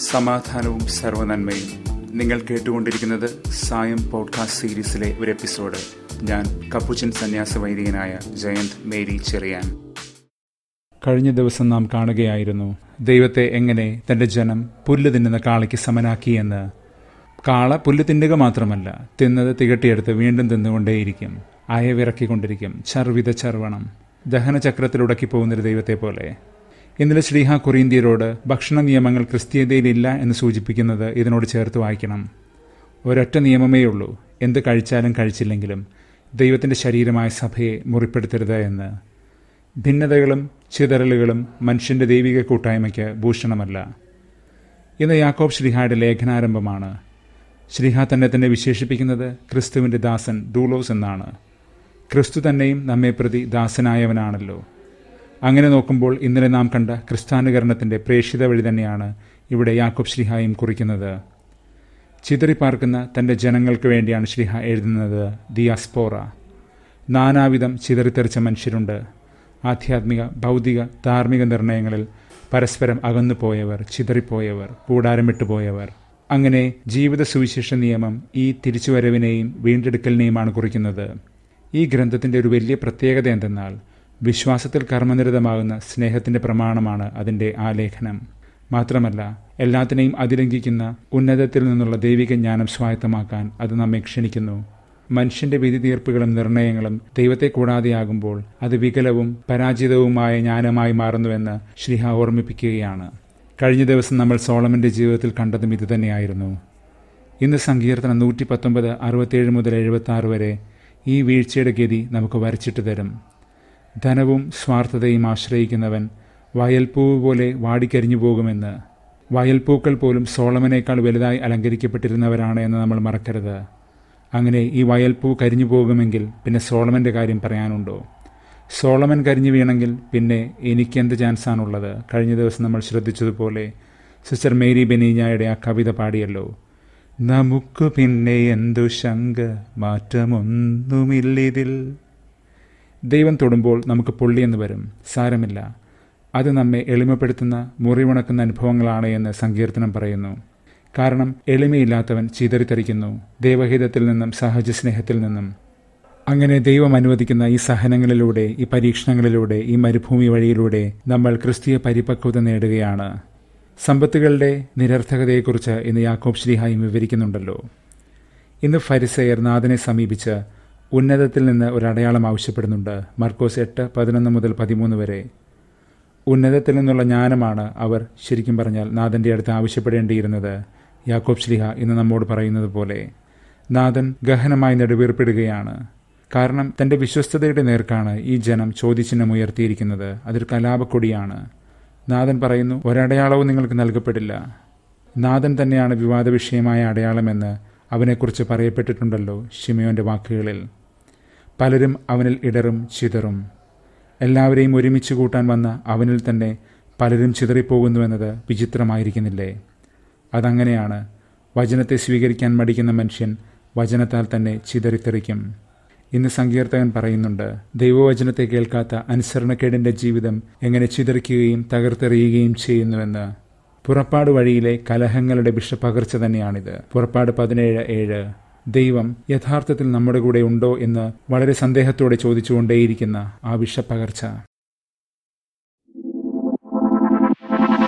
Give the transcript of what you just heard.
സമാധാനവും സർവ്വനന്മയും. നിങ്ങൾ കേട്ടുകൊണ്ടിരിക്കുന്നത് സായം പോഡ്കാസ്റ്റ് സീരീസിലെ ഒരു എപ്പിസോഡ്. ഞാൻ കപ്പുച്ചൻ സന്യാസ വൈദികനായ ജയന്ത് മേരി ചെറിയാൻ. കഴിഞ്ഞ ദിവസം നാം കാണുകയായിരുന്നു ദൈവത്തെ എങ്ങനെ തൻ്റെ ജനം പുല്ല് തിന്നുന്ന കാളയ്ക്ക് സമനാക്കിയെന്ന്. കാള പുല്ല് തിന്നുക മാത്രമല്ല, തിന്നത് തികട്ടിയെടുത്ത് വീണ്ടും തിന്നുകൊണ്ടേയിരിക്കും, അയവിറക്കിക്കൊണ്ടിരിക്കും, ചർവിത ചർവണം, ദഹനചക്രത്തിലുടക്കി പോകുന്നൊരു ദൈവത്തെ പോലെ. ഇന്നലെ ശ്രീഹ കൊറിന്ത്യരോട് ഭക്ഷണ നിയമങ്ങൾ ക്രിസ്തീയതയിലില്ല എന്ന് സൂചിപ്പിക്കുന്നത് ഇതിനോട് ചേർത്ത് വായിക്കണം. ഒരൊറ്റ നിയമമേ ഉള്ളൂ: എന്ത് കഴിച്ചാലും കഴിച്ചില്ലെങ്കിലും ദൈവത്തിൻ്റെ ശരീരമായ സഭയെ മുറിപ്പെടുത്തരുത് എന്ന്. ഭിന്നതകളും ചിതറലുകളും മനുഷ്യൻ്റെ ദൈവിക കൂട്ടായ്മയ്ക്ക് ഭൂഷണമല്ല. ഇന്ന് യാക്കോബ് ശ്രീഹായുടെ ലേഖനാരംഭമാണ്. ശ്രീഹ തന്നെ വിശേഷിപ്പിക്കുന്നത് ക്രിസ്തുവിൻ്റെ ദാസൻ ഡൂലോസ് എന്നാണ്. ക്രിസ്തു തന്നെയും നമ്മെ പ്രതി ദാസനായവനാണല്ലോ. അങ്ങനെ നോക്കുമ്പോൾ ഇന്നലെ നാം കണ്ട ക്രിസ്ത്യാനുകരണത്തിൻ്റെ പ്രേക്ഷിത വഴി തന്നെയാണ് ഇവിടെ യാക്കോബ് ശ്രീഹായും കുറിക്കുന്നത്. ചിതറിപ്പാർക്കുന്ന തൻ്റെ ജനങ്ങൾക്ക് വേണ്ടിയാണ് ശ്രീഹ എഴുതുന്നത്. ദിയാസ്പോറ, നാനാവിധം ചിതറിത്തെറിച്ച മനുഷ്യരുണ്ട്. ആധ്യാത്മിക, ഭൗതിക, ധാർമ്മിക നിർണയങ്ങളിൽ പരസ്പരം അകന്നുപോയവർ, ചിതറിപ്പോയവർ, കൂടാരം വിട്ടുപോയവർ. അങ്ങനെ ജീവിത സുവിശേഷ നിയമം ഈ തിരിച്ചുവരവിനെയും വീണ്ടെടുക്കലിനെയുമാണ് കുറിക്കുന്നത്. ഈ ഗ്രന്ഥത്തിൻ്റെ ഒരു വലിയ പ്രത്യേകത എന്തെന്നാൽ വിശ്വാസത്തിൽ കർമ്മനിരതമാകുന്ന സ്നേഹത്തിൻ്റെ പ്രമാണമാണ് അതിൻ്റെ ആലേഖനം. മാത്രമല്ല, എല്ലാത്തിനെയും അതിലംഘിക്കുന്ന ഉന്നതത്തിൽ നിന്നുള്ള ദൈവിക ജ്ഞാനം സ്വായത്തമാക്കാൻ അത് നമ്മെ ക്ഷണിക്കുന്നു. മനുഷ്യൻ്റെ വിധി തീർപ്പുകളും നിർണയങ്ങളും ദൈവത്തെ കൂടാതെയാകുമ്പോൾ അത് വികലവും പരാജിതവുമായ ജ്ഞാനമായി മാറുന്നുവെന്ന് ശ്രീഹ ഓർമ്മിപ്പിക്കുകയാണ്. കഴിഞ്ഞ ദിവസം നമ്മൾ സോളമൻ്റെ ജീവിതത്തിൽ കണ്ടതും ഇതുതന്നെയായിരുന്നു. ഇന്ന് സങ്കീർത്തനം 119, 67 മുതൽ 76 വരെ ഈ വീഴ്ചയുടെ ഗതി നമുക്ക് വരച്ചിട്ട് തരും. ധനവും സ്വാർത്ഥതയും ആശ്രയിക്കുന്നവൻ വയൽപ്പൂവ് പോലെ വാടിക്കരിഞ്ഞു പോകുമെന്ന്. വയൽപ്പൂക്കൾ പോലും സോളമനേക്കാൾ വലുതായി അലങ്കരിക്കപ്പെട്ടിരുന്നവരാണ് എന്ന് നമ്മൾ മറക്കരുത്. അങ്ങനെ ഈ വയൽപ്പൂ കരിഞ്ഞു പോകുമെങ്കിൽ പിന്നെ സോളമൻ്റെ കാര്യം പറയാനുണ്ടോ? സോളമൻ കരിഞ്ഞു വീണെങ്കിൽ പിന്നെ എനിക്കെന്ത് ചാൻസാണുള്ളത്? കഴിഞ്ഞ ദിവസം നമ്മൾ ശ്രദ്ധിച്ചതുപോലെ സിസ്റ്റർ മേരി ബെനീഞ്ഞായുടെ ആ കവിത പാടിയല്ലോ: നമുക്ക് പിന്നെ എന്തു ശങ്ക, മാറ്റമൊന്നുമില്ലിതിൽ. ദൈവം തൊടുമ്പോൾ നമുക്ക് പൊള്ളിയെന്ന് വരും, സാരമില്ല, അത് നമ്മെ എളിമപ്പെടുത്തുന്ന, മുറിവുണക്കുന്ന അനുഭവങ്ങളാണ് എന്ന് സങ്കീർത്തനം പറയുന്നു. കാരണം എളിമയില്ലാത്തവൻ ചിതറിത്തെറിക്കുന്നു, ദൈവഹിതത്തിൽ നിന്നും സഹജസ്നേഹത്തിൽ നിന്നും. അങ്ങനെ ദൈവം അനുവദിക്കുന്ന ഈ സഹനങ്ങളിലൂടെ, ഈ പരീക്ഷണങ്ങളിലൂടെ, ഈ മരുഭൂമി വഴിയിലൂടെ നമ്മൾ ക്രിസ്തീയ പരിപക്വത നേടുകയാണ്. സമ്പത്തുകളുടെ നിരർത്ഥകതയെക്കുറിച്ച് ഇന്ന് യാക്കോബ് ശ്രീഹായും വിവരിക്കുന്നുണ്ടല്ലോ. ഇന്ന് ഫരിസയർ നാഥനെ സമീപിച്ച് ഉന്നതത്തിൽ നിന്ന് ഒരടയാളം ആവശ്യപ്പെടുന്നുണ്ട്. മർക്കോസ് 8, 11 മുതൽ 13 വരെ. ഉന്നതത്തിൽ നിന്നുള്ള ജ്ഞാനമാണ് അവർ ശരിക്കും പറഞ്ഞാൽ നാഥൻ്റെ അടുത്ത് ആവശ്യപ്പെടേണ്ടിയിരുന്നത്. യാക്കോബ് ശ്ലീഹ ഇന്ന് നമ്മോട് പറയുന്നത് പോലെ നാഥൻ ഗഹനമായി നെടുവീർപ്പിടുകയാണ്. കാരണം തൻ്റെ വിശ്വസ്തതയുടെ നേർക്കാണ് ഈ ജനം ചോദ്യചിഹ്നം ഉയർത്തിയിരിക്കുന്നത്. അതൊരു കലാപക്കൊടിയാണ്. നാഥൻ പറയുന്നു, ഒരടയാളവും നിങ്ങൾക്ക് നൽകപ്പെടില്ല. നാഥൻ തന്നെയാണ് വിവാദ വിഷയമായ അടയാളമെന്ന് അവനെക്കുറിച്ച് പറയപ്പെട്ടിട്ടുണ്ടല്ലോ ശിമയോൻ്റെ വാക്കുകളിൽ. പലരും അവനിൽ ഇടറും ചിതറും. എല്ലാവരെയും ഒരുമിച്ച് കൂട്ടാൻ വന്ന അവനിൽ തന്നെ പലരും ചിതറിപ്പോകുന്നുവെന്നത് വിചിത്രമായിരിക്കുന്നില്ലേ? അതങ്ങനെയാണ്. വചനത്തെ സ്വീകരിക്കാൻ മടിക്കുന്ന മനുഷ്യൻ വചനത്താൽ തന്നെ ചിതറിത്തെറിക്കും. ഇന്ന് സങ്കീർത്തകൻ പറയുന്നുണ്ട്, ദൈവവചനത്തെ കേൾക്കാത്ത അനുസരണക്കേടിൻ്റെ ജീവിതം എങ്ങനെ ചിതറിക്കുകയും തകർത്തെറിയുകയും ചെയ്യുന്നുവെന്ന്. പുറപ്പാട് വഴിയിലെ കലഹങ്ങളുടെ വിഷപ്പകർച്ച തന്നെയാണിത്. പുറപ്പാട് 17:7. ദൈവം യഥാർത്ഥത്തിൽ നമ്മുടെ കൂടെ ഉണ്ടോ എന്ന് വളരെ സന്ദേഹത്തോടെ ചോദിച്ചുകൊണ്ടേയിരിക്കുന്ന ആ വിഷപ്പകർച്ച.